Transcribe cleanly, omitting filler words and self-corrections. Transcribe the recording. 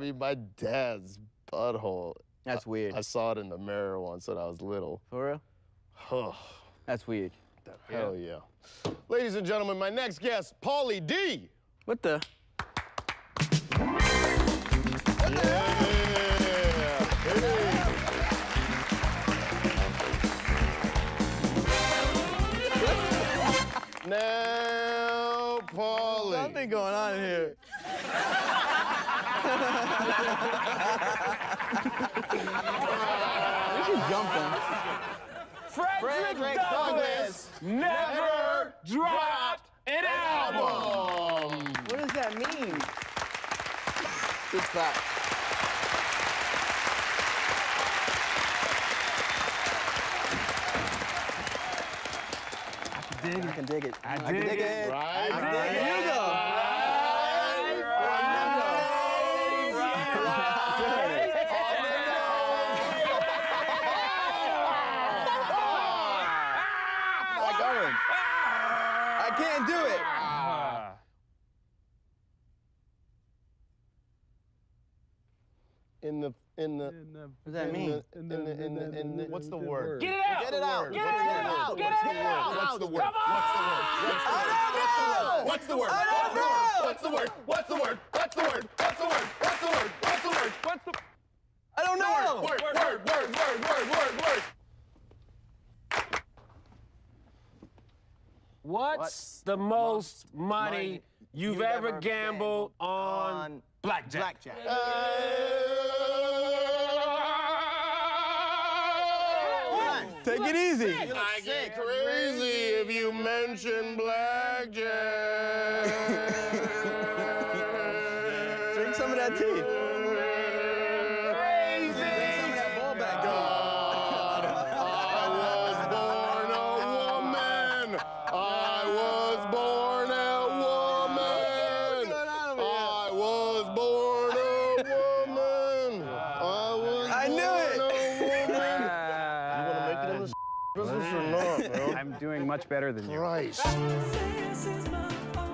be my dad's butthole. That's weird. I saw it in the mirror once when I was little. For real? Oh, That's weird. hell yeah. Ladies and gentlemen, my next guest, Pauly D. What the? Yeah. Hey. Now, Pauly. Something going on here. We should jump him. Frederick Douglass never dropped an album. What does that mean? Good clap. I can dig it. I can dig it. Right. I can dig it. Here you go. I can't do it. What does that mean? What's the word? Get it out! Get it out! Get it out! Get it out! What's the word? Come on! What's the word? What's the word? What's the word? What's the word? What's the word? What's the word? What's the word? What's the word? I don't know. Word. What's the most money you've ever gambled on blackjack? Take it easy. I get crazy if you mention blackjack. Drink some of that tea. Crazy! Drink some of that ball back there. I was born a woman. I was born a woman. I knew it. You want to make it in this business or not, bro? I'm doing much better than you. Christ. This is my